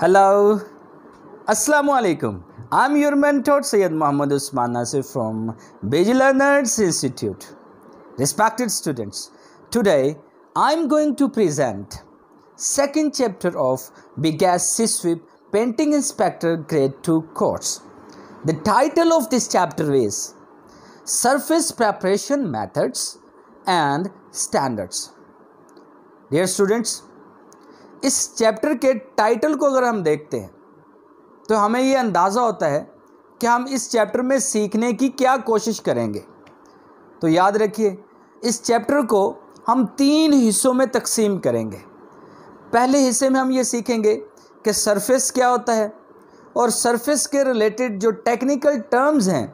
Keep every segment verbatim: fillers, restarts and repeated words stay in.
Hello, Assalamu alaikum. I'm your mentor Syed Muhammad Usman Nasir from Beji Learners Institute. Respected students, today I'm going to present second chapter of Bigas C-Sweep Painting Inspector Grade two course. The title of this chapter is Surface Preparation Methods and Standards. Dear students, इस chapter के title को अगर हम देखते हैं तो हमें ये अंदाज़ा होता है कि हम इस चैप्टर में सीखने की क्या कोशिश करेंगे। तो याद रखिए, इस चैप्टर को हम तीन हिस्सों में तकसीम करेंगे। पहले हिस्से में हम ये सीखेंगे कि सरफेस क्या होता है और सरफेस के रिलेटेड जो टेक्निकल टर्म्स हैं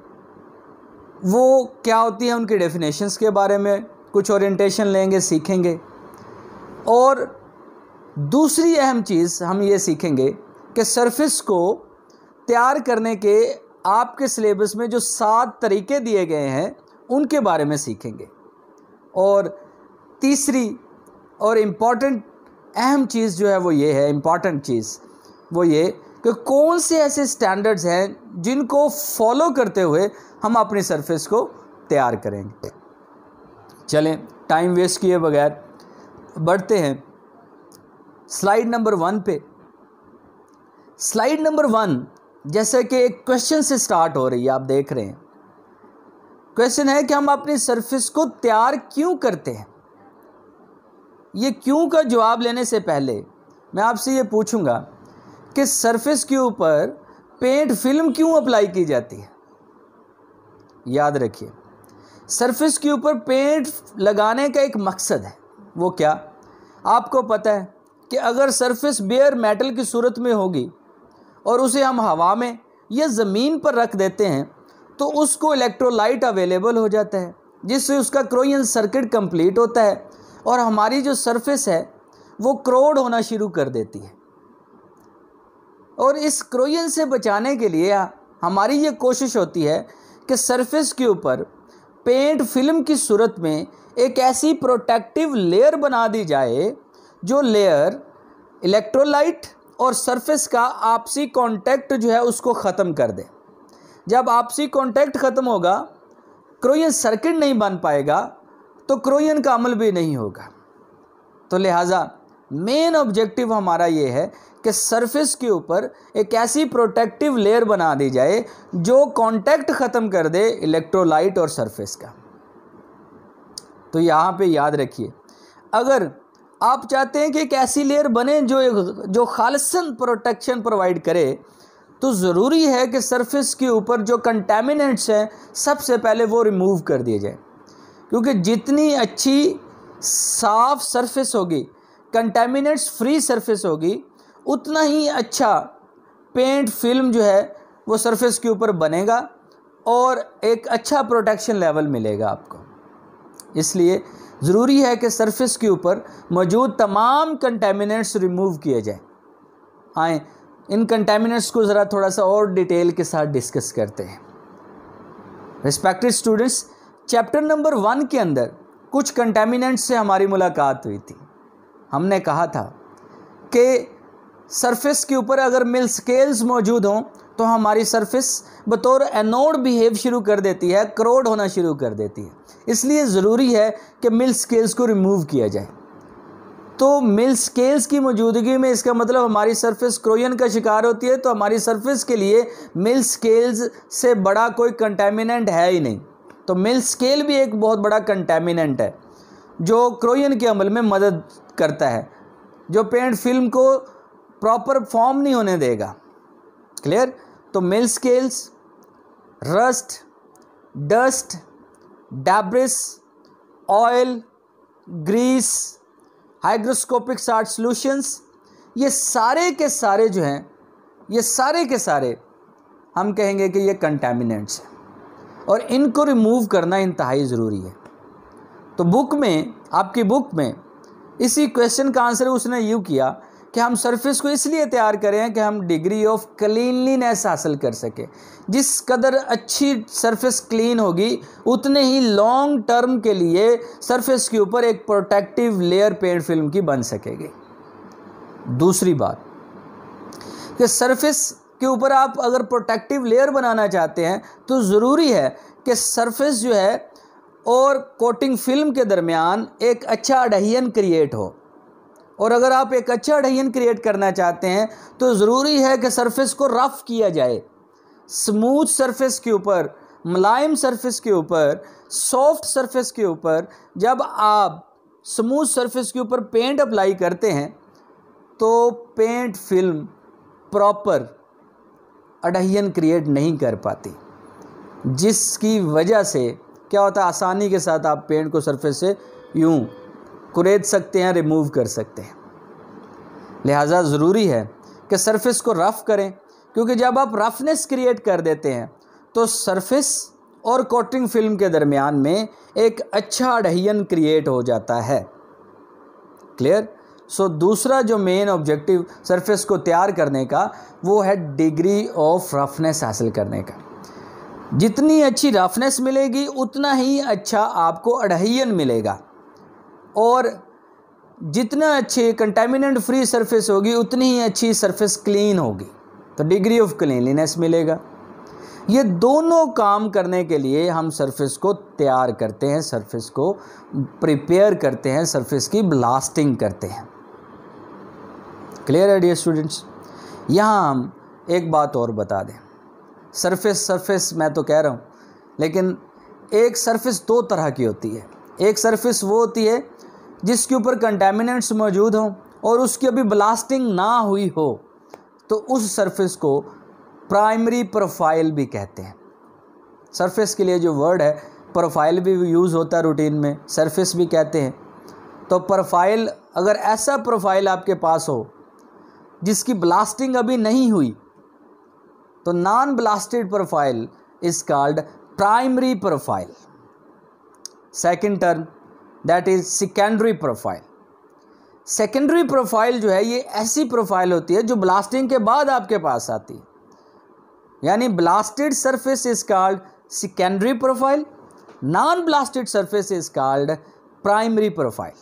वो क्या होती हैं, उनकी डेफिनेशंस के बारे में कुछ ओरिएंटेशन लेंगे, सीखेंगे। और दूसरी अहम चीज़ हम ये सीखेंगे कि सरफेस को तैयार करने के आपके सिलेबस में जो सात तरीके दिए गए हैं उनके बारे में सीखेंगे। और तीसरी और इम्पॉर्टेंट अहम चीज़ जो है वो ये है, इम्पॉर्टेंट चीज़ वो ये कि कौन से ऐसे स्टैंडर्ड्स हैं जिनको फॉलो करते हुए हम अपनी सरफेस को तैयार करेंगे। चलें, टाइम वेस्ट किए बगैर बढ़ते हैं स्लाइड नंबर वन पे। स्लाइड नंबर वन जैसे कि एक क्वेश्चन से स्टार्ट हो रही है, आप देख रहे हैं। क्वेश्चन है कि हम अपनी सरफेस को तैयार क्यों करते हैं। ये क्यों का जवाब लेने से पहले मैं आपसे ये पूछूंगा कि सरफेस के ऊपर पेंट फिल्म क्यों अप्लाई की जाती है। याद रखिए, सरफेस के ऊपर पेंट लगाने का एक मकसद है। वो क्या? आपको पता है कि अगर सरफेस बेयर मेटल की सूरत में होगी और उसे हम हवा में या ज़मीन पर रख देते हैं तो उसको इलेक्ट्रोलाइट अवेलेबल हो जाता है, जिससे उसका क्रोयन सर्किट कंप्लीट होता है और हमारी जो सरफेस है वो क्रोड होना शुरू कर देती है। और इस क्रोयन से बचाने के लिए हमारी ये कोशिश होती है कि सरफेस के ऊपर पेंट फिल्म की सूरत में एक ऐसी प्रोटेक्टिव लेयर बना दी जाए जो लेयर इलेक्ट्रोलाइट और सरफेस का आपसी कांटेक्ट जो है उसको ख़त्म कर दे। जब आपसी कांटेक्ट ख़त्म होगा, क्रोयन सर्किट नहीं बन पाएगा तो क्रोयन का अमल भी नहीं होगा। तो लिहाजा मेन ऑब्जेक्टिव हमारा ये है कि सरफेस के ऊपर एक ऐसी प्रोटेक्टिव लेयर बना दी जाए जो कांटेक्ट ख़त्म कर दे इलेक्ट्रोलाइट और सरफेस का। तो यहाँ पे याद रखिए, अगर आप चाहते हैं कि एक ऐसी लेयर बने जो जो खालिसन प्रोटेक्शन प्रोवाइड करे, तो ज़रूरी है कि सरफेस के ऊपर जो कंटेमिनेंट्स हैं सबसे पहले वो रिमूव कर दिए जाए। क्योंकि जितनी अच्छी साफ सरफेस होगी, कंटेमिनेंट्स फ्री सरफेस होगी, उतना ही अच्छा पेंट फिल्म जो है वो सरफेस के ऊपर बनेगा और एक अच्छा प्रोटेक्शन लेवल मिलेगा आपको। इसलिए ज़रूरी है कि सरफेस के ऊपर मौजूद तमाम कंटेमिनेंट्स रिमूव किए जाएं। आए इन कंटेमिनेंट्स को ज़रा थोड़ा सा और डिटेल के साथ डिस्कस करते हैं। Respected students, chapter number one के अंदर कुछ कंटेमिनेंट्स से हमारी मुलाकात हुई थी। हमने कहा था कि सरफेस के ऊपर अगर मिल स्केल्स मौजूद हों तो हमारी सरफेस बतौर एनोड बिहेव शुरू कर देती है, क्रोड होना शुरू कर देती है। इसलिए ज़रूरी है कि मिल स्केल्स को रिमूव किया जाए। तो मिल स्केल्स की मौजूदगी में इसका मतलब हमारी सरफेस क्रोयन का शिकार होती है, तो हमारी सरफेस के लिए मिल स्केल्स से बड़ा कोई कंटेमिनेंट है ही नहीं। तो मिल स्केल भी एक बहुत बड़ा कंटेमिनेंट है जो क्रोयन के अमल में मदद करता है, जो पेंट फिल्म को प्रॉपर फॉर्म नहीं होने देगा। क्लियर? तो mill scales, rust, dust, debris, oil, grease, hygroscopic salt solutions, ये सारे के सारे जो हैं, ये सारे के सारे हम कहेंगे कि ये कंटेमिनेंट्स हैं और इनको रिमूव करना इंतहाई ज़रूरी है। तो बुक में, आपकी बुक में इसी क्वेश्चन का आंसर उसने यूँ किया कि हम सरफेस को इसलिए तैयार करें कि हम डिग्री ऑफ क्लीनलीनेस हासिल कर सकें। जिस कदर अच्छी सरफेस क्लीन होगी उतने ही लॉन्ग टर्म के लिए सरफेस के ऊपर एक प्रोटेक्टिव लेयर पेंट फिल्म की बन सकेगी। दूसरी बात, कि सरफेस के ऊपर आप अगर प्रोटेक्टिव लेयर बनाना चाहते हैं तो ज़रूरी है कि सरफेस जो है और कोटिंग फिल्म के दरमियान एक अच्छा अडहियन क्रिएट हो। और अगर आप एक अच्छा अडहियन क्रिएट करना चाहते हैं तो ज़रूरी है कि सरफेस को रफ़ किया जाए। स्मूथ सरफेस के ऊपर, मुलायम सरफेस के ऊपर, सॉफ्ट सरफेस के ऊपर जब आप स्मूथ सरफेस के ऊपर पेंट अप्लाई करते हैं तो paint film proper adhesion create नहीं कर पाती, जिसकी वजह से क्या होता है, आसानी के साथ आप पेंट को सरफेस से यूं कुरेद सकते हैं, रिमूव कर सकते हैं। लिहाजा ज़रूरी है कि सरफेस को रफ़ करें, क्योंकि जब आप रफनेस क्रिएट कर देते हैं तो सरफेस और कोटिंग फिल्म के दरमियान में एक अच्छा अडहियन क्रिएट हो जाता है। क्लियर? सो दूसरा जो मेन ऑब्जेक्टिव सरफेस को तैयार करने का वो है डिग्री ऑफ रफनेस हासिल करने का। जितनी अच्छी रफनेस मिलेगी उतना ही अच्छा आपको अडहियन मिलेगा, और जितना अच्छी कंटेमिनेंट फ्री सरफेस होगी उतनी ही अच्छी सरफेस क्लीन होगी, तो डिग्री ऑफ क्लीनलीनेस मिलेगा। ये दोनों काम करने के लिए हम सरफेस को तैयार करते हैं, सरफेस को प्रिपेयर करते हैं, सरफेस की ब्लास्टिंग करते हैं। क्लियर है डियर स्टूडेंट्स? यहाँ हम एक बात और बता दें, सरफेस सरफेस मैं तो कह रहा हूँ, लेकिन एक सरफेस दो तरह की होती है। एक सरफेस वो होती है जिसके ऊपर कंटेमिनेंट्स मौजूद हों और उसकी अभी ब्लास्टिंग ना हुई हो, तो उस सरफेस को प्राइमरी प्रोफाइल भी कहते हैं। सरफेस के लिए जो वर्ड है प्रोफाइल भी यूज़ होता है रूटीन में, सरफेस भी कहते हैं। तो प्रोफाइल, अगर ऐसा प्रोफाइल आपके पास हो जिसकी ब्लास्टिंग अभी नहीं हुई, तो non blasted profile is called primary profile. Second term that is secondary profile. Secondary profile जो है ये ऐसी प्रोफाइल होती है जो ब्लास्टिंग के बाद आपके पास आती है, यानी blasted surface is called secondary profile, non blasted surface is called primary profile.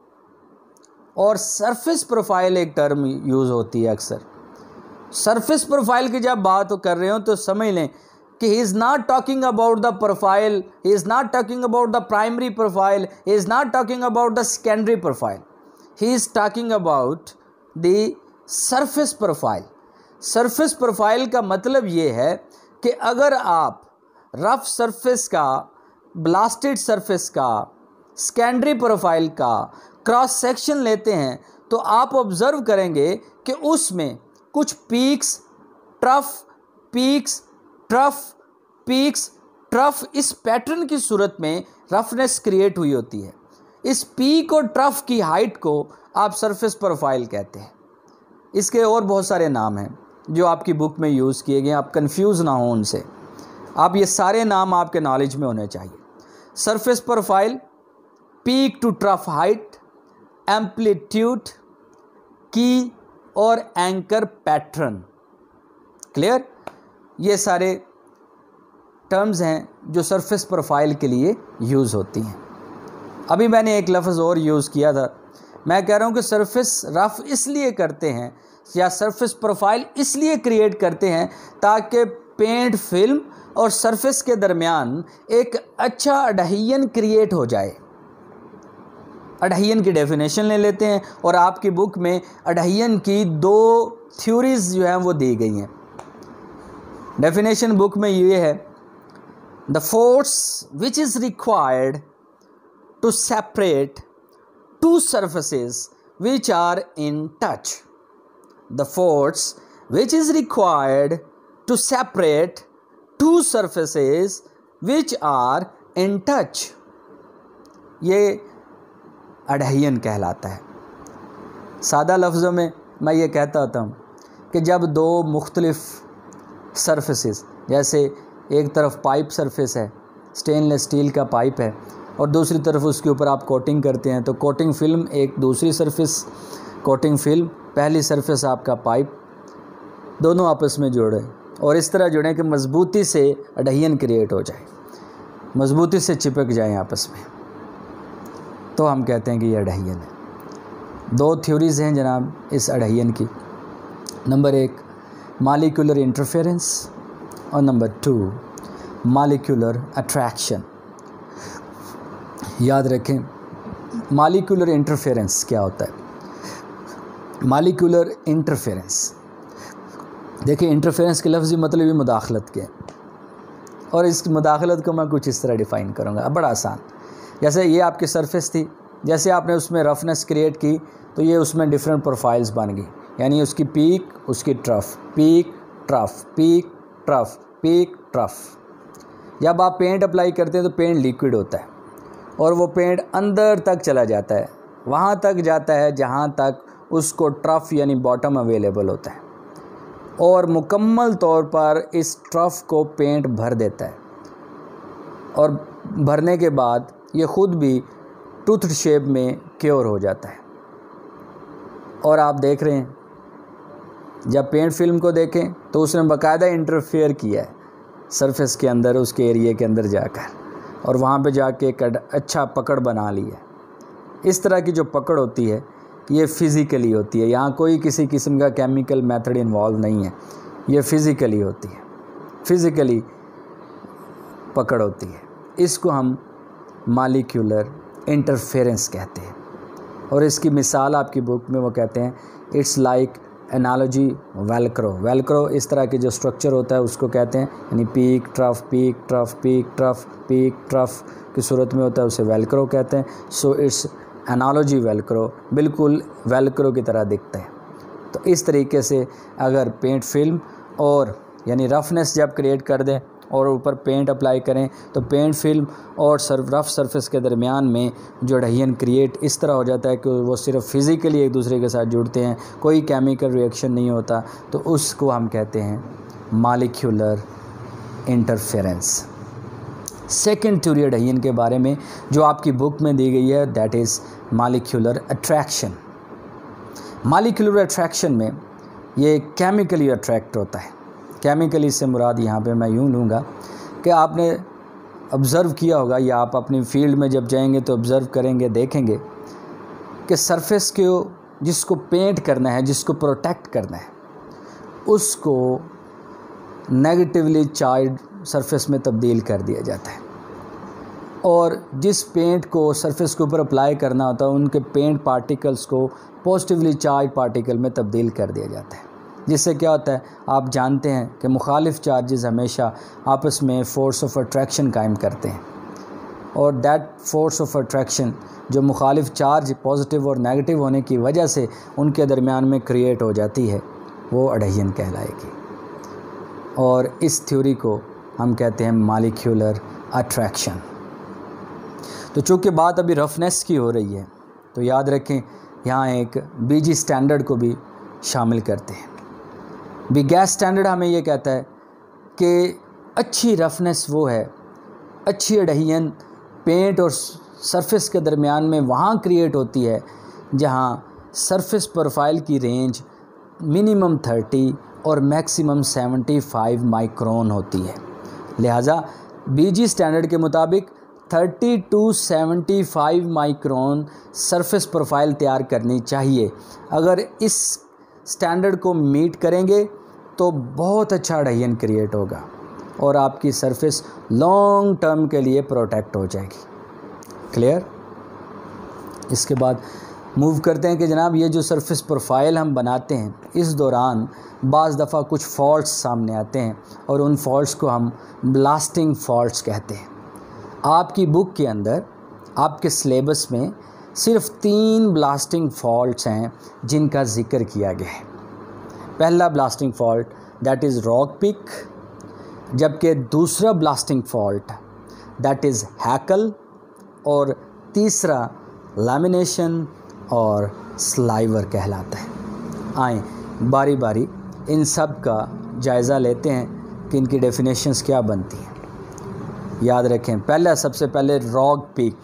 और सरफेस प्रोफाइल एक टर्म यूज़ होती है अक्सर। सरफेस प्रोफाइल की जब बात कर रहे हो तो समझ लें कि he is not talking about the profile, he is not talking about the primary profile, he is not talking about the secondary profile, he is talking about the surface profile. Surface profile का मतलब ये है कि अगर आप rough surface का, blasted surface का, secondary profile का क्रॉस सेक्शन लेते हैं तो आप ऑब्ज़र्व करेंगे कि उसमें कुछ peaks, trough, peaks, trough, peaks, trough, इस पैटर्न की सूरत में रफनेस क्रिएट हुई होती है। इस पीक और ट्रफ की हाइट को आप सरफेस प्रोफाइल कहते हैं। इसके और बहुत सारे नाम हैं जो आपकी बुक में यूज़ किए गए हैं, आप कंफ्यूज ना हो उनसे। आप ये सारे नाम आपके नॉलेज में होने चाहिए। Surface profile, peak to trough height, amplitude, की और एंकर पैटर्न। क्लियर? ये सारे टर्म्स हैं जो सरफेस प्रोफाइल के लिए यूज़ होती हैं। अभी मैंने एक लफ्ज़ और यूज़ किया था, मैं कह रहा हूँ कि सरफेस रफ इसलिए करते हैं या सरफेस प्रोफाइल इसलिए क्रिएट करते हैं ताकि पेंट फिल्म और सरफेस के दरमियान एक अच्छा अडहियन क्रिएट हो जाए। अडहियन की डेफिनेशन ले लेते हैं, और आपकी बुक में अडहियन की दो थ्योरीज जो हैं वो दी गई हैं। डेफिनेशन बुक में ये है, the force which is required to separate two surfaces which are in touch. The force which is required to separate two surfaces which are in touch, ये अडहियन कहलाता है। सादा लफ्ज़ों में मैं ये कहता होता हूँ कि जब दो मुख्तलिफ सरफेसेस, जैसे एक तरफ पाइप सरफेस है, स्टेनलेस स्टील का पाइप है, और दूसरी तरफ उसके ऊपर आप कोटिंग करते हैं, तो कोटिंग फिल्म एक दूसरी सरफेस, कोटिंग फिल्म पहली सरफेस आपका पाइप, दोनों आपस में जुड़े और इस तरह जुड़ें कि मजबूती से अडहियन क्रिएट हो जाए, मजबूती से चिपक जाएं आपस में, तो हम कहते हैं कि ये अडहियन है। दो थ्योरीज़ हैं जनाब इस अडहियन की। नंबर एक, मॉलिक्यूलर इंटरफेरेंस और नंबर टू मॉलिक्यूलर अट्रैक्शन। याद रखें मॉलिक्यूलर इंटरफेरेंस क्या होता है। मॉलिक्यूलर इंटरफेरेंस, देखिए इंटरफेरेंस के लफ्ज़ी मतलब ही मुदाखलत के, और इस मुदाखलत को मैं कुछ इस तरह डिफ़ाइन करूँगा। अब बड़ा आसान, जैसे ये आपकी सरफेस थी, जैसे आपने उसमें रफनेस क्रिएट की तो ये उसमें डिफरेंट प्रोफाइल्स बन गई, यानी उसकी पीक, उसकी trough, peak trough, peak trough, peak trough. जब आप पेंट अप्लाई करते हैं तो पेंट लिक्विड होता है और वो पेंट अंदर तक चला जाता है, वहाँ तक जाता है जहाँ तक उसको ट्रफ यानी बॉटम अवेलेबल होता है, और मुकम्मल तौर पर इस ट्रफ को पेंट भर देता है, और भरने के बाद ये ख़ुद भी टूथ शेप में क्योर हो जाता है। और आप देख रहे हैं जब पेंट फिल्म को देखें तो उसने बाकायदा इंटरफेयर किया है सरफेस के अंदर, उसके एरिया के अंदर जाकर, और वहाँ पे जाके एक अच्छा पकड़ बना ली है। इस तरह की जो पकड़ होती है ये फ़िज़िकली होती है, यहाँ कोई किसी किस्म का केमिकल मेथड इन्वॉल्व नहीं है, ये फ़िज़िकली होती है, फ़िज़िकली पकड़ होती है। इसको हम मॉलिक्यूलर इंटरफेरेंस कहते हैं, और इसकी मिसाल आपकी बुक में वो कहते हैं it's like analogy velcro. Velcro इस तरह के जो स्ट्रक्चर होता है उसको कहते हैं, यानी peak trough, peak trough, peak trough, peak trough की सूरत में होता है, उसे वेलक्रो कहते हैं। सो इट्स एनालॉजी वेलक्रो, बिल्कुल वेलक्रो की तरह दिखता है। तो इस तरीके से अगर पेंट फिल्म और यानी रफनेस जब क्रिएट कर दें और ऊपर पेंट अप्लाई करें तो पेंट फिल्म और सर्फ रफ सरफेस के दरमियान में जो एडहेजन क्रिएट इस तरह हो जाता है कि वो सिर्फ फिज़िकली एक दूसरे के साथ जुड़ते हैं, कोई केमिकल रिएक्शन नहीं होता, तो उसको हम कहते हैं molecular interference. Second theory adhesion के बारे में जो आपकी बुक में दी गई है that is molecular attraction. Molecular attraction में ये केमिकली अट्रैक्ट होता है। केमिकली से मुराद यहाँ पे मैं यूँ लूँगा कि आपने ऑब्ज़र्व किया होगा, या आप अपनी फील्ड में जब जाएंगे तो ऑब्ज़र्व करेंगे, देखेंगे कि सरफेस को जिसको पेंट करना है, जिसको प्रोटेक्ट करना है, उसको नेगेटिवली चार्ज सरफेस में तब्दील कर दिया जाता है, और जिस पेंट को सरफेस के ऊपर अप्लाई करना होता है उनके पेंट पार्टिकल्स को पॉजिटिवली चार्ज पार्टिकल में तब्दील कर दिया जाता है। जिससे क्या होता है, आप जानते हैं कि मुखालिफ चार्जेस हमेशा आपस में फ़ोर्स ऑफ अट्रैक्शन कायम करते हैं, और दैट फोर्स ऑफ अट्रैक्शन जो मुखालिफ चार्ज पॉजिटिव और नेगेटिव होने की वजह से उनके दरमियान में क्रिएट हो जाती है, वो एडहेजन कहलाएगी। और इस थ्योरी को हम कहते हैं मॉलिक्यूलर अट्रैक्शन। तो चूँकि बात अभी रफनेस की हो रही है तो याद रखें यहाँ एक बीजी स्टैंडर्ड को भी शामिल करते हैं। बिगैस स्टैंडर्ड हमें ये कहता है कि अच्छी रफनेस वो है, अच्छी एडहेजन पेंट और सरफेस के दरमियान में वहाँ क्रिएट होती है जहाँ सरफेस प्रोफाइल की रेंज मिनिमम थर्टी और मैक्सिमम सेवेंटी फाइव माइक्रोन होती है। लिहाजा बीजी स्टैंडर्ड के मुताबिक thirty to seventy five micron surface profile तैयार करनी चाहिए। अगर इस स्टैंडर्ड को मीट करेंगे तो बहुत अच्छा एडहेजन क्रिएट होगा और आपकी सरफेस लॉन्ग टर्म के लिए प्रोटेक्ट हो जाएगी। क्लियर? इसके बाद मूव करते हैं कि जनाब ये जो सरफेस प्रोफाइल हम बनाते हैं इस दौरान बाज़ दफ़ा कुछ फॉल्ट्स सामने आते हैं और उन फॉल्ट्स को हम ब्लास्टिंग फॉल्ट्स कहते हैं। आपकी बुक के अंदर आपके सिलेबस में सिर्फ तीन ब्लास्टिंग फॉल्ट्स हैं जिनका जिक्र किया गया है। पहला blasting fault that is rogue peak, जबकि दूसरा blasting fault that is hackle, और तीसरा लैमिनेशन और स्लाइवर कहलाता है। आएँ बारी बारी इन सब का जायज़ा लेते हैं कि इनकी डेफिनेशंस क्या बनती हैं। याद रखें, पहला सबसे पहले रॉक पिक।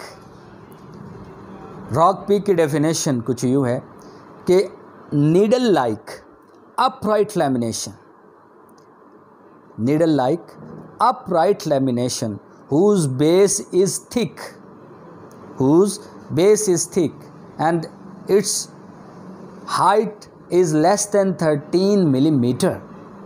रॉक पिक की डेफिनेशन कुछ यूँ है कि needle like upright lamination, needle like upright lamination whose base is thick, whose base is thick and its height is less than thirteen millimeter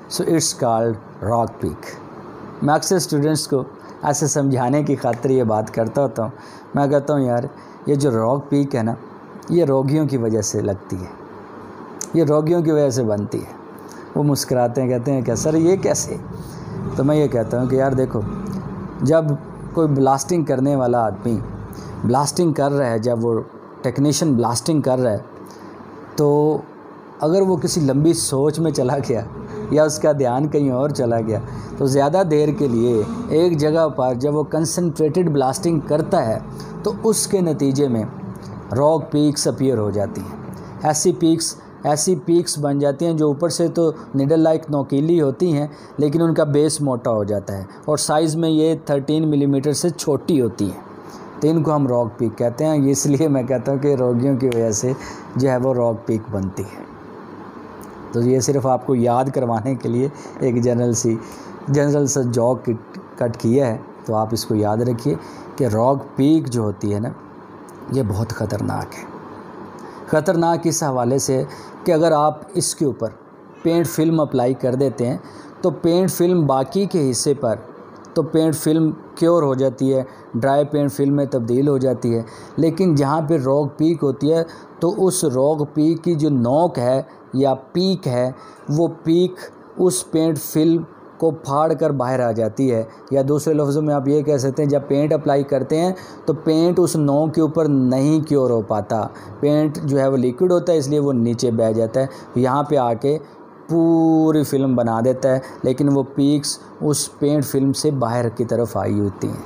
so it's called rogue peak. मैं अक्सर students को ऐसे समझाने की खातिर ये बात करता होता हूँ। मैं कहता हूँ यार ये जो रॉक पीक है ना, ये रोगियों की वजह से लगती है, ये रोगियों की वजह से बनती है। वो मुस्कुराते हैं, कहते हैं क्या सर ये कैसे? तो मैं ये कहता हूँ कि यार देखो, जब कोई ब्लास्टिंग करने वाला आदमी ब्लास्टिंग कर रहा है, जब वो टेक्नीशियन ब्लास्टिंग कर रहा है, तो अगर वो किसी लंबी सोच में चला गया या उसका ध्यान कहीं और चला गया, तो ज़्यादा देर के लिए एक जगह पर जब वो कंसंट्रेटेड ब्लास्टिंग करता है तो उसके नतीजे में रॉक पीक्स अपीयर हो जाती हैं। ऐसी पीक्स ऐसी पीक्स बन जाती हैं जो ऊपर से तो निडल लाइक नोकीली होती हैं, लेकिन उनका बेस मोटा हो जाता है और साइज़ में ये थर्टीन मिलीमीटर से छोटी होती हैं। तो इनको हम रॉक पीक कहते हैं। इसलिए मैं कहता हूँ कि रोगियों की वजह से जो है वो रॉक पीक बनती है। तो ये सिर्फ आपको याद करवाने के लिए एक जनरल सी जनरल सा जॉक कट किया है। तो आप इसको याद रखिए कि रॉक पीक जो होती है ना, ये बहुत ख़तरनाक है। ख़तरनाक इस हवाले से कि अगर आप इसके ऊपर पेंट फिल्म अप्लाई कर देते हैं तो पेंट फिल्म बाकी के हिस्से पर तो पेंट फिल्म क्योर हो जाती है, ड्राई पेंट फिल्म में तब्दील हो जाती है। लेकिन जहाँ पे रॉक पीक होती है तो उस रॉक पीक की जो नोक है या पीक है, वो पीक उस पेंट फिल्म को फाड़ कर बाहर आ जाती है। या दूसरे लफ्ज़ों में आप ये कह सकते हैं, जब पेंट अप्लाई करते हैं तो पेंट उस नोक के ऊपर नहीं क्योर हो पाता। पेंट जो है वो लिक्विड होता है, इसलिए वो नीचे बह जाता है, यहाँ पे आके पूरी फिल्म बना देता है, लेकिन वो पीक्स उस पेंट फिल्म से बाहर की तरफ आई होती हैं,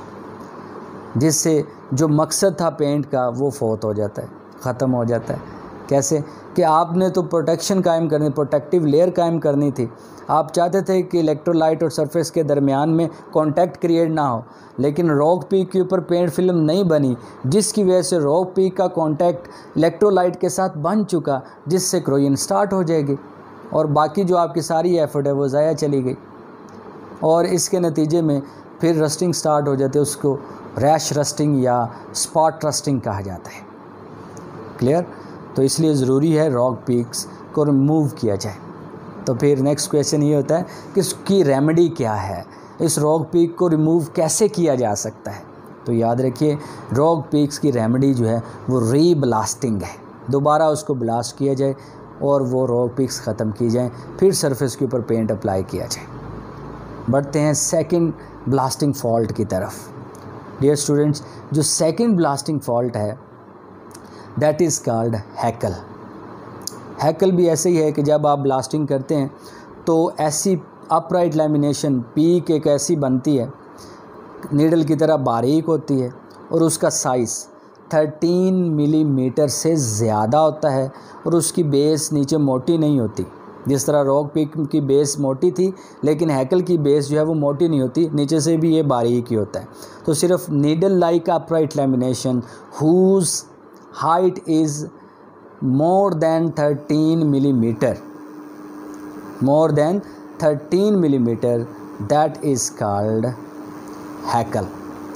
जिससे जो मकसद था पेंट का वो फौत हो जाता है, ख़त्म हो जाता है। कैसे कि आपने तो प्रोटेक्शन कायम करनी, प्रोटेक्टिव लेयर कायम करनी थी। आप चाहते थे कि इलेक्ट्रोलाइट और सरफेस के दरमियान में कांटेक्ट क्रिएट ना हो, लेकिन रॉक पीक के ऊपर पेंट फिल्म नहीं बनी, जिसकी वजह से रॉक पीक का कांटेक्ट इलेक्ट्रोलाइट के साथ बन चुका, जिससे क्रोजन स्टार्ट हो जाएगी और बाकी जो आपकी सारी एफर्ट है वो ज़ाया चली गई और इसके नतीजे में फिर रस्टिंग स्टार्ट हो जाती है। उसको रैश रस्टिंग या स्पॉट रस्टिंग कहा जाता है। क्लियर? तो इसलिए ज़रूरी है रॉक पीक्स को रिमूव किया जाए। तो फिर नेक्स्ट क्वेश्चन ये होता है कि इसकी रेमेडी क्या है, इस रॉक पीक को रिमूव कैसे किया जा सकता है? तो याद रखिए, रॉक पीक्स की रेमेडी जो है वो री ब्लास्टिंग है। दोबारा उसको ब्लास्ट किया जाए और वो रॉक पीक्स ख़त्म की जाए, फिर सरफेस के ऊपर पेंट अप्लाई किया जाए। बढ़ते हैं सेकंड ब्लास्टिंग फॉल्ट की तरफ। डियर स्टूडेंट्स, जो सेकंड ब्लास्टिंग फॉल्ट है that is called hackle. Hackle भी ऐसे ही है कि जब आप ब्लास्टिंग करते हैं तो ऐसी अपराइट लैमिनेशन पीक एक ऐसी बनती है, नीडल की तरह बारीक होती है और उसका साइज़ थर्टीन मिलीमीटर से ज़्यादा होता है और उसकी बेस नीचे मोटी नहीं होती। जिस तरह रॉक पीक की बेस मोटी थी, लेकिन हैकल की बेस जो है वो मोटी नहीं होती, नीचे से भी ये बारीक ही होता है। तो सिर्फ needle like upright lamination whose height is more than thirteen millimeter more than thirteen millimeter that is called hackle.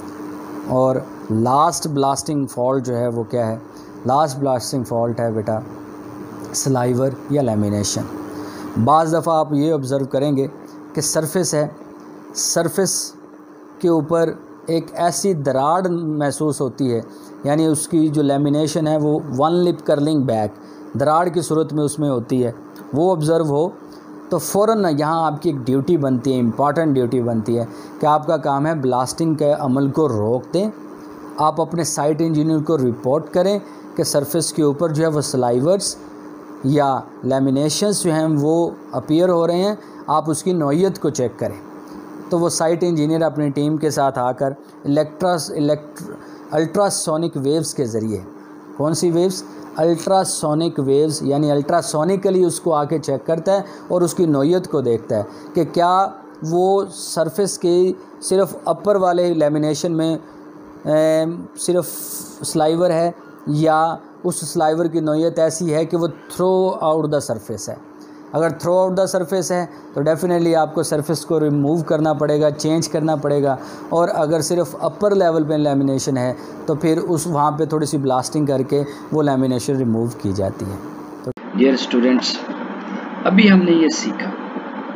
और लास्ट ब्लास्टिंग फॉल्ट जो है वो क्या है? लास्ट ब्लास्टिंग फॉल्ट है बेटा स्लाइवर या लैमिनेशन। बाज़ दफ़ा आप ये ऑब्ज़र्व करेंगे कि सरफेस है, सरफेस के ऊपर एक ऐसी दरार महसूस होती है, यानी उसकी जो लैमिनेशन है वो वन लिप कर्लिंग बैक दरार की सूरत में उसमें होती है। वो ऑब्ज़र्व हो तो फ़ौरन यहाँ आपकी एक ड्यूटी बनती है, इम्पॉर्टेंट ड्यूटी बनती है कि आपका काम है ब्लास्टिंग के अमल को रोक दें। आप अपने साइट इंजीनियर को रिपोर्ट करें कि सरफेस के ऊपर जो है वो स्लाइवर्स या लैमिनेशंस जो हैं वो अपीयर हो रहे हैं, आप उसकी नौइयत को चेक करें। तो वो साइट इंजीनियर अपनी टीम के साथ आकर इलेक्ट्रास इलेक्ट्र अल्ट्रासोनिक वेव्स के ज़रिए, कौन सी वेव्स? अल्ट्रासोनिक वेव्स, यानी अल्ट्रासोनिकली उसको आके चेक करता है और उसकी नौइयत को देखता है कि क्या वो सरफेस के सिर्फ अपर वाले लैमिनेशन में ए, सिर्फ स्लाइवर है या उस स्लाइवर की नौइयत ऐसी है कि वो थ्रो आउट द सरफेस है। अगर थ्रो आउट द सरफेस है तो डेफिनेटली आपको सरफेस को रिमूव करना पड़ेगा, चेंज करना पड़ेगा। और अगर सिर्फ अपर लेवल पे लैमिनेशन है तो फिर उस वहाँ पे थोड़ी सी ब्लास्टिंग करके वो लैमिनेशन रिमूव की जाती है। तो डियर स्टूडेंट्स, अभी हमने ये सीखा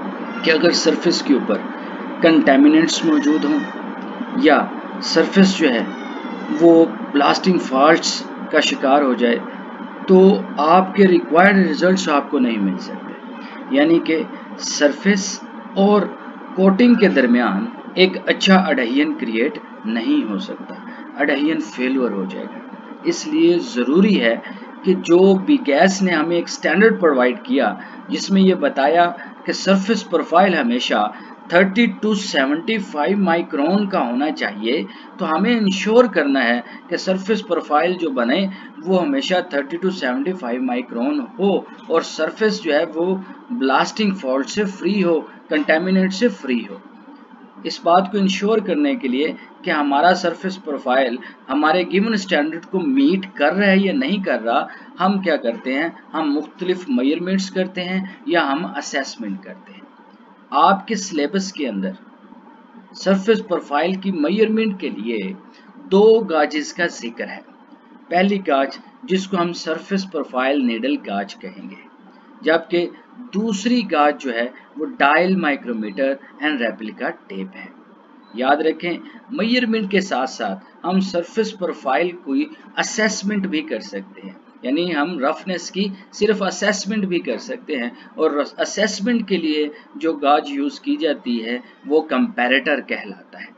कि अगर सरफेस के ऊपर कंटेमिनेंट्स मौजूद हों या सरफेस जो है वो ब्लास्टिंग फॉल्ट्स का शिकार हो जाए तो आपके रिक्वायर्ड रिजल्ट्स आपको नहीं मिल सकते। यानी कि सरफेस और कोटिंग के दरमियान एक अच्छा अडहियन क्रिएट नहीं हो सकता, अडहियन फेलियर हो जाएगा। इसलिए ज़रूरी है कि जो बी गैस ने हमें एक स्टैंडर्ड प्रोवाइड किया जिसमें ये बताया कि सरफेस प्रोफाइल हमेशा thirty to seventy five micron का होना चाहिए, तो हमें इंश्योर करना है कि सरफेस प्रोफाइल जो बने वो हमेशा thirty to seventy five micron हो और सरफेस जो है वो ब्लास्टिंग फॉल्ट से फ्री हो, कंटेमिनेंट से फ्री हो। इस बात को इंश्योर करने के लिए कि हमारा सरफेस प्रोफाइल हमारे गिवन स्टैंडर्ड को मीट कर रहा है या नहीं कर रहा, हम क्या करते हैं, हम मुख्तलिफ मेजरमेंट्स करते हैं या हम असेसमेंट करते हैं। आपके सिलेबस के अंदर सरफेस प्रोफाइल की मेजरमेंट के लिए दो गाजेस का जिक्र है। पहली गाज जिसको हम सरफेस प्रोफाइल नीडल गाज कहेंगे, जबकि दूसरी गाज जो है वो dial micrometer and replica tape है। याद रखें, मेजरमेंट के साथ साथ हम सरफेस प्रोफाइल की असेसमेंट भी कर सकते हैं, यानी हम रफनेस की सिर्फ असेसमेंट भी कर सकते हैं और असेसमेंट के लिए जो गाज यूज की जाती है वो कंपैरेटर कहलाता है।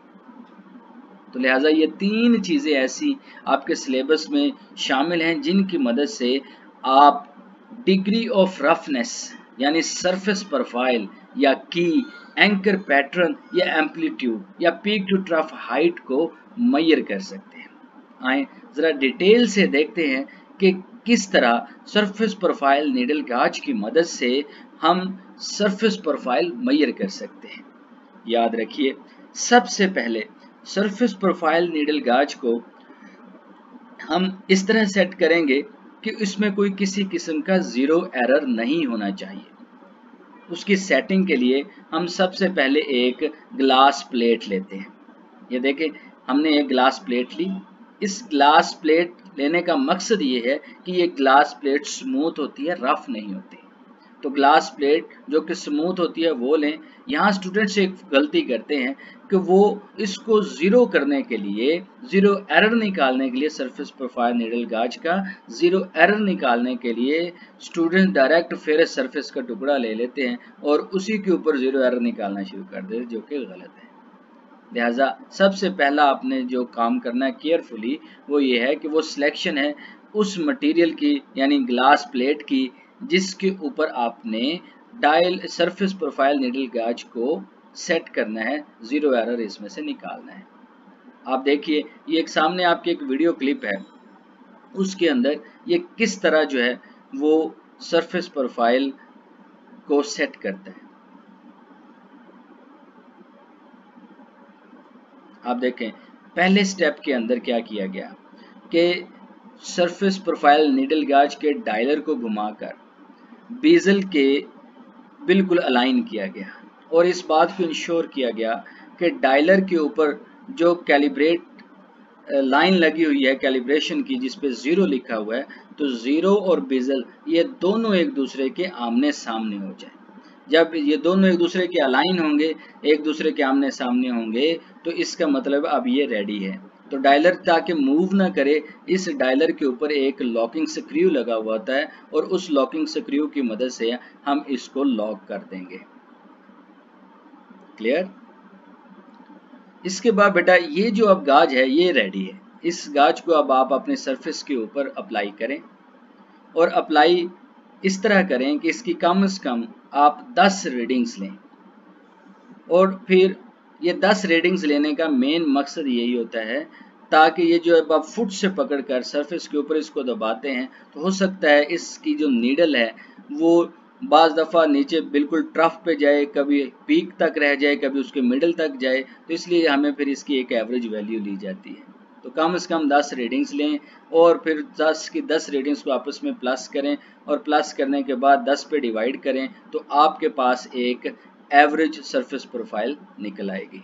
तो लिहाजा ये तीन चीज़ें ऐसी आपके सिलेबस में शामिल हैं जिनकी मदद से आप डिग्री ऑफ रफनेस यानी सरफेस प्रोफाइल या की, एंकर पैटर्न या एम्पलीट्यूड या पीक टू ट्रफ हाइट को मेजर कर सकते हैं। आए ज़रा डिटेल से देखते हैं कि किस तरह सरफेस प्रोफाइल नीडल गाज की मदद से हम सरफेस प्रोफाइल मेजर कर सकते हैं। याद रखिए, सबसे पहले सरफेस प्रोफाइल नीडल गाज को हम इस तरह सेट करेंगे कि इसमें कोई किसी किस्म का ज़ीरो एरर नहीं होना चाहिए। उसकी सेटिंग के लिए हम सबसे पहले एक ग्लास प्लेट लेते हैं। ये देखें, हमने एक ग्लास प्लेट ली। इस ग्लास प्लेट लेने का मकसद ये है कि ये ग्लास प्लेट स्मूथ होती है, रफ नहीं होती। तो ग्लास प्लेट जो कि स्मूथ होती है वो लें। यहाँ स्टूडेंट्स एक गलती करते हैं कि वो इसको ज़ीरो करने के लिए, ज़ीरो एरर निकालने के लिए, सरफेस प्रोफाइल नीडल गाज का ज़ीरो एरर निकालने के लिए स्टूडेंट डायरेक्ट फेरस सरफेस का टुकड़ा ले लेते हैं और उसी के ऊपर ज़ीरो एरर निकालना शुरू कर देते हैं, जो कि गलत है। लिहाजा सबसे पहला आपने जो काम करना है केयरफुली वो ये है कि वो सिलेक्शन है उस मटेरियल की यानी ग्लास प्लेट की जिसके ऊपर आपने डायल सरफेस प्रोफाइल नीडल गाज को सेट करना है, ज़ीरो एरर इसमें से निकालना है। आप देखिए, ये एक सामने आपकी एक वीडियो क्लिप है, उसके अंदर ये किस तरह जो है वो सरफेस प्रोफाइल को सेट करता है। आप देखें, पहले स्टेप के अंदर क्या किया गया कि सरफेस प्रोफाइल नीडल गाज के डायलर को घुमाकर बेजल के बिल्कुल अलाइन किया गया और इस बात को इंश्योर किया गया कि डायलर के ऊपर जो कैलिब्रेट लाइन लगी हुई है कैलिब्रेशन की जिस पे ज़ीरो लिखा हुआ है, तो ज़ीरो और बेजल ये दोनों एक दूसरे के आमने सामने हो जाए। जब ये दोनों एक दूसरे के अलाइन होंगे, एक दूसरे के आमने सामने होंगे, तो इसका मतलब अब ये रेडी है। तो डायलर ताकि मूव ना करे, इस डायलर के ऊपर एक लॉकिंग स्क्रू लगा हुआ होता है और उस लॉकिंग स्क्रू की मदद से हम इसको लॉक कर देंगे। क्लियर? इसके बाद बेटा ये जो अब गाज है ये रेडी है। इस गाज को अब आप अपने सरफेस के ऊपर अप्लाई करें और अप्लाई इस तरह करें कि इसकी कम से कम आप दस रीडिंग्स लें। और फिर ये दस रीडिंग्स लेने का मेन मकसद यही होता है ताकि ये जो अब आप फुट से पकड़कर सरफेस के ऊपर इसको दबाते हैं तो हो सकता है इसकी जो नीडल है वो बाज़ दफ़ा नीचे बिल्कुल ट्रफ पे जाए, कभी पीक तक रह जाए, कभी उसके मिडल तक जाए, तो इसलिए हमें फिर इसकी एक एवरेज वैल्यू ली जाती है। तो कम से कम दस रीडिंग्स लें और फिर दस की दस रीडिंग्स को आपस में प्लस करें और प्लस करने के बाद दस पे डिवाइड करें तो आपके पास एक एवरेज सरफेस प्रोफाइल निकल आएगी।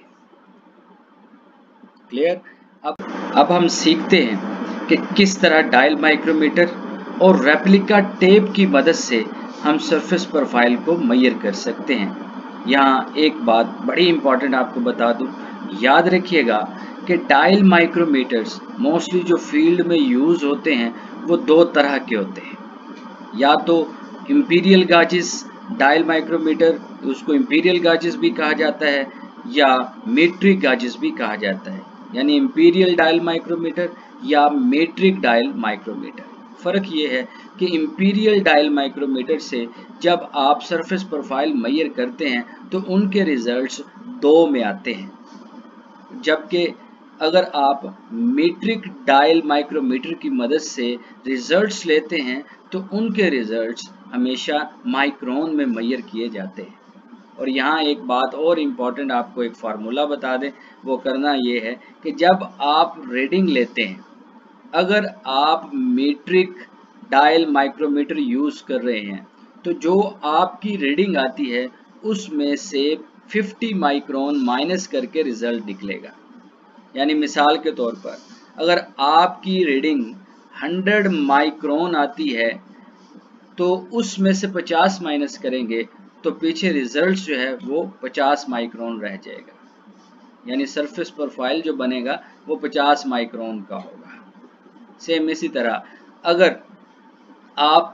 क्लियर? अब अब हम सीखते हैं कि किस तरह डायल माइक्रोमीटर और रेप्लिका टेप की मदद से हम सरफेस प्रोफाइल को मेजर कर सकते हैं। यहाँ एक बात बड़ी इंपॉर्टेंट आपको बता दूं, याद रखिएगा कि डायल माइक्रोमीटर्स मोस्टली जो फील्ड में यूज़ होते हैं वो दो तरह के होते हैं, या तो इंपीरियल गाजेस डायल माइक्रोमीटर, उसको इंपीरियल गाजेस भी कहा जाता है, या मेट्रिक गाजेस भी कहा जाता है, यानी इंपीरियल डायल माइक्रोमीटर या मेट्रिक डायल माइक्रोमीटर। फ़र्क ये है कि इंपीरियल डायल माइक्रोमीटर से जब आप सरफेस प्रोफाइल मेजर करते हैं तो उनके रिजल्ट्स दो में आते हैं, जबकि अगर आप मीट्रिक डायल माइक्रोमीटर की मदद से रिजल्ट्स लेते हैं तो उनके रिजल्ट्स हमेशा माइक्रोन में मेजर किए जाते हैं। और यहाँ एक बात और इम्पॉर्टेंट आपको एक फार्मूला बता दें, वो करना ये है कि जब आप रीडिंग लेते हैं, अगर आप मीट्रिक डायल माइक्रोमीटर यूज़ कर रहे हैं तो जो आपकी रीडिंग आती है उसमें से पचास माइक्रोन माइनस करके रिजल्ट निकलेगा। यानी मिसाल के तौर पर अगर आपकी रीडिंग सौ माइक्रोन आती है तो उसमें से पचास माइनस करेंगे तो पीछे रिजल्ट जो है वो पचास माइक्रोन रह जाएगा, यानी सरफेस प्रोफाइल जो बनेगा वो पचास माइक्रोन का होगा। सेम इसी तरह अगर आप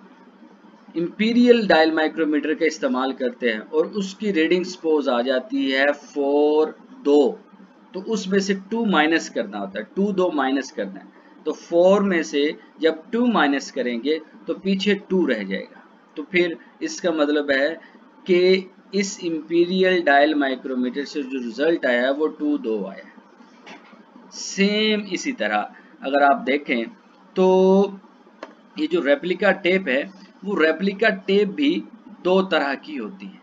इंपीरियल डायल माइक्रोमीटर का इस्तेमाल करते हैं और उसकी रीडिंग सपोज आ जाती है फोर दो, तो उसमें से टू माइनस करना होता है, टू दो माइनस करना है, तो फोर में से जब टू माइनस करेंगे तो पीछे टू रह जाएगा। तो फिर इसका मतलब है कि इस इंपीरियल डायल माइक्रोमीटर से जो रिजल्ट आया है वो टू दो आया। सेम इसी तरह अगर आप देखें तो ये जो रेप्लिका टेप है वो रेप्लिका टेप भी दो तरह की होती है,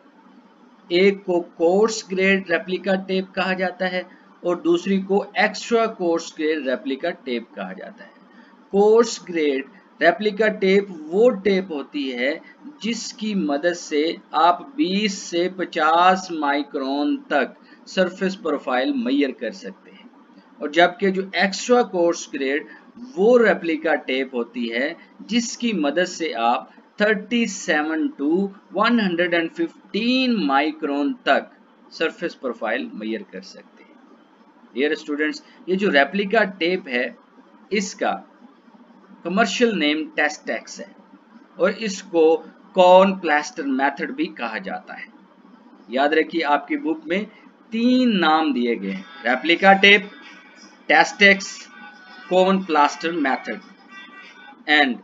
एक को कोर्स ग्रेड रेप्लिका टेप कहा जाता है और दूसरी को extra coarse grade replica tape कहा जाता है। कोर्स ग्रेड रेप्लिका टेप वो टेप होती है जिसकी मदद से आप बीस से पचास माइक्रोन तक सरफेस प्रोफाइल मेजर कर सकते हैं, और जबकि जो एक्स्ट्रा कोर्स ग्रेड वो रेप्लिका टेप होती है जिसकी मदद से आप सैंतीस टू एक सौ पंद्रह माइक्रोन तक सरफेस प्रोफाइल मेजर कर सकते हैं। डियर स्टूडेंट्स, ये जो रेप्लिका टेप है इसका कमर्शियल नेम टेस्टेक्स है और इसको कॉर्न प्लास्टर मेथड भी कहा जाता है। याद रखिए आपकी बुक में तीन नाम दिए गए हैं, replica tape, Testex, corn plaster method. And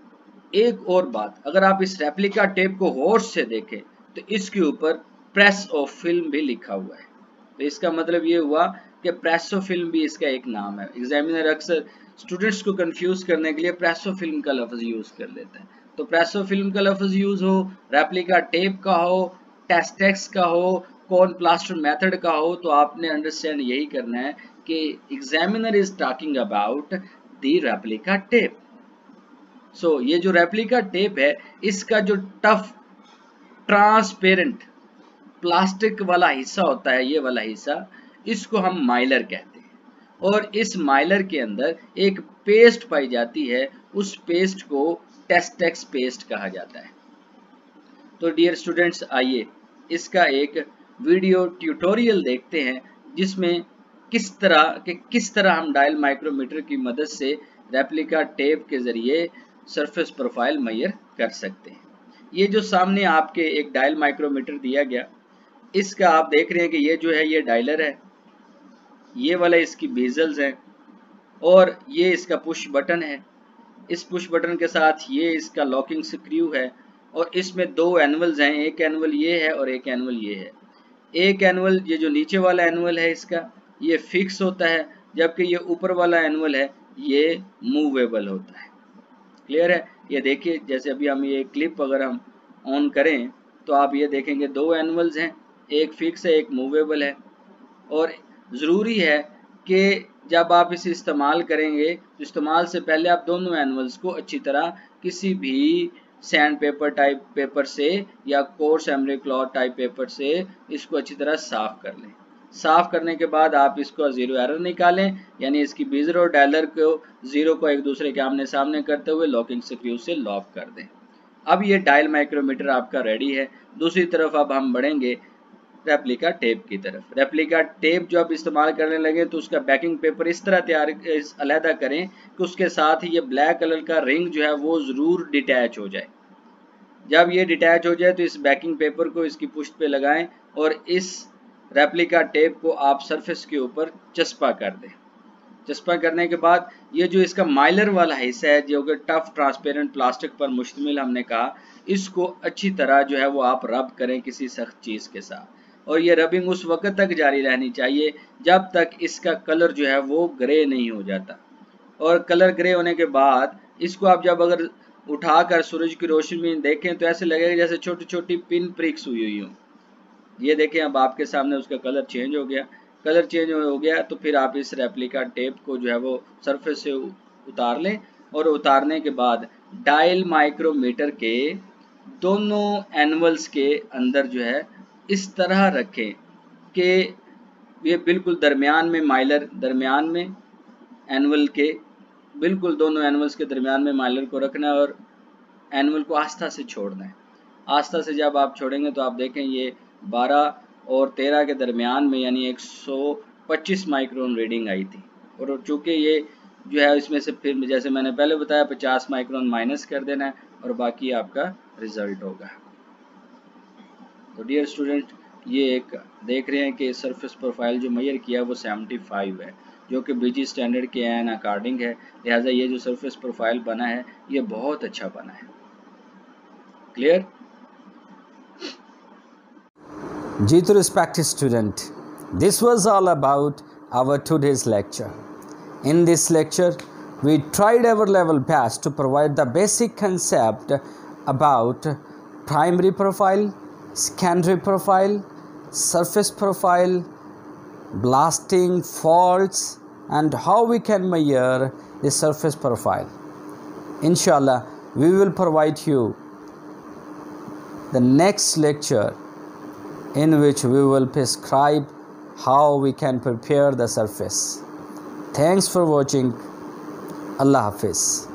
एक और बात, अगर आप इस रेप्लिका टेप को गौर से देखें तो इसके ऊपर प्रेस ऑफ फिल्म भी लिखा हुआ है, तो इसका मतलब ये हुआ कि प्रेस ऑफ फिल्म भी इसका एक नाम है। एग्जामिनर अक्सर स्टूडेंट्स को कंफ्यूज करने के लिए प्रेस ऑफ फिल्म का लफ्ज यूज कर लेता है, तो प्रेस ऑफ फिल्म का लफ्ज यूज हो, रेप्लिका टेप का हो, टेस्टेक्स का हो, कॉर्न प्लास्टर मेथड का हो, तो आपने अंडरस्टैंड यही करना है कि examiner is talking about the replica tape. So so, ये जो रेप्लिका टेप है इसका जो टफ ट्रांसपेरेंट प्लास्टिक वाला हिस्सा होता है, ये वाला हिस्सा, इसको हम माइलर कहते हैं, और इस माइलर के अंदर एक पेस्ट पाई जाती है, उस पेस्ट को टेस्टेक्स पेस्ट कहा जाता है। तो डियर स्टूडेंट्स, आइए इसका एक वीडियो ट्यूटोरियल देखते हैं जिसमें किस तरह के किस तरह हम डायल माइक्रोमीटर की मदद से रेप्लिका टेप के जरिए सरफेस प्रोफाइल मेजर कर सकते हैं। ये जो सामने आपके एक डायल माइक्रोमीटर दिया गया, इसका आप देख रहे हैं कि ये जो है ये डायलर है, ये वाला इसकी बेजल्स हैं, और ये इसका पुश बटन है। इस पुश बटन के साथ ये इसका लॉकिंग स्क्रू है, और इसमें दो एनुअल्स हैं, एक एनुअल ये है और एक एनुअल ये है। एक एनुअल ये जो नीचे वाला एनुअल है इसका ये फिक्स होता है, जबकि ये ऊपर वाला एनुअल है ये मूवेबल होता है। क्लियर है? ये देखिए, जैसे अभी हम ये क्लिप अगर हम ऑन करें तो आप ये देखेंगे दो एनुअल्स हैं, एक फिक्स है एक मूवेबल है, और ज़रूरी है कि जब आप इसे इस्तेमाल करेंगे तो इस्तेमाल से पहले आप दोनों एनुअल्स को अच्छी तरह किसी भी सैंड पेपर टाइप पेपर से या coarse emery cloth type paper से इसको अच्छी तरह साफ कर लें। साफ करने के बाद आप इसको जीरो एरर निकालें, यानी इसकी बीजर और डायलर को जीरो को एक दूसरे के आमने सामने करते हुए लॉकिंग स्क्रू से लॉक कर दें। अब ये डायल माइक्रोमीटर आपका रेडी है। दूसरी तरफ अब हम बढ़ेंगे रेप्लिका टेप की तरफ। रेप्लिका टेप जो आप इस्तेमाल करने लगे तो उसका बैकिंग पेपर इस तरह तैयार अलहदा करें कि उसके साथ ही ये ब्लैक कलर का रिंग जो है वो ज़रूर डिटैच हो जाए। जब ये डिटैच हो जाए तो इस बैकिंग पेपर को इसकी पुष्ट पे लगाएं और इस रेप्लिका टेप को आप सरफेस के ऊपर चस्पा कर दें। चस्पा करने के बाद ये जो इसका माइलर वाला हिस्सा है जो कि टफ ट्रांसपेरेंट प्लास्टिक पर मुश्तमिल हमने कहा, इसको अच्छी तरह जो है वो आप रब करें किसी सख्त चीज़ के साथ। और ये रबिंग उस वक्त तक जारी रहनी चाहिए जब तक इसका कलर जो है वो ग्रे नहीं हो जाता। और कलर ग्रे होने के बाद इसको आप जब अगर उठाकर सूरज की रोशनी में देखें तो ऐसे लगेगा जैसे छोटी छोटी पिन प्रिक्स हुई हुई हों। ये देखें अब आपके सामने उसका कलर चेंज हो गया। कलर चेंज हो गया तो फिर आप इस रेप्लिका टेप को जो है वो सरफेस से उतार लें और उतारने के बाद डायल माइक्रोमीटर के दोनों एनवल्स के अंदर जो है इस तरह रखें कि ये बिल्कुल दरमियान में माइलर दरमियान में एनवल के बिल्कुल दोनों एनवल्स के दरमियान में माइलर को रखना है और एनवल को आस्था से छोड़ना है। आस्था से जब आप छोड़ेंगे तो आप देखें ये बारह और तेरह के दरमियान में यानी एक सौ पच्चीस माइक्रोन रीडिंग आई थी। और चूँकि ये जो है इसमें से फिर जैसे मैंने पहले बताया पचास माइक्रोन माइनस कर देना है और बाकी आपका रिजल्ट होगा। तो डियर स्टूडेंट, ये एक देख रहे हैं कि सरफेस प्रोफाइल जो मेजर किया वो पचहत्तर है जो कि बीजी स्टैंडर्ड के एन अकॉर्डिंग है। लिहाजा ये जो सरफेस प्रोफाइल बना है ये बहुत अच्छा बना है। क्लियर जी तो respected student, this was all about our today's lecture. In this lecture, we tried our level best to provide the basic concept about primary profile, secondary profile, surface profile, blasting, faults, and how we can measure the surface profile. Inshallah, we will provide you the next lecture in which we will prescribe how we can prepare the surface. Thanks for watching. Allah Hafiz.